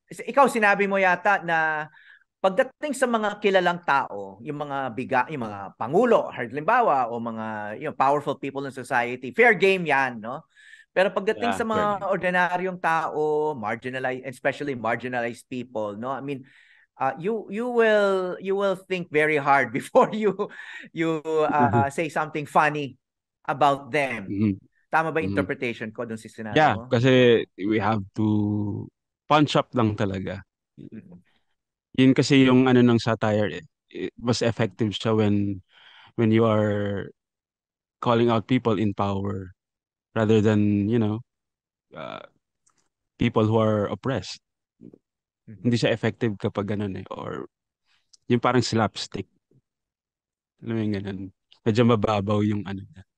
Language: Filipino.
ikaw sinabi mo yata na pagdating sa mga kilalang tao, yung mga pangulo, halimbawa, o mga powerful people in society, fair game 'yan, no? Pero pagdating Yeah, sa fair mga game. ordinaryong tao, marginalized, especially marginalized people, no? I mean, you will think very hard before you say something funny about them. Mhm, Tama ba mhm. interpretation ko dun sa sinabi Yeah, mo? kasi we have to punch up lang talaga. Mm. Yun kasi yung ano ng satire, eh. Mas effective siya when you are calling out people in power rather than, uh, people who are oppressed. Mhm. Hindi siya effective kapag ganun, eh. Or yung parang slapstick. Alam mo yung ganun. Medyo mababaw yung ano niya.